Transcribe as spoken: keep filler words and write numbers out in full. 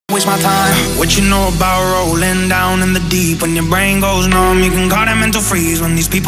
Waste my time. What you know about rolling down in the deep? When your brain goes numb, you can call that mental freeze. When these people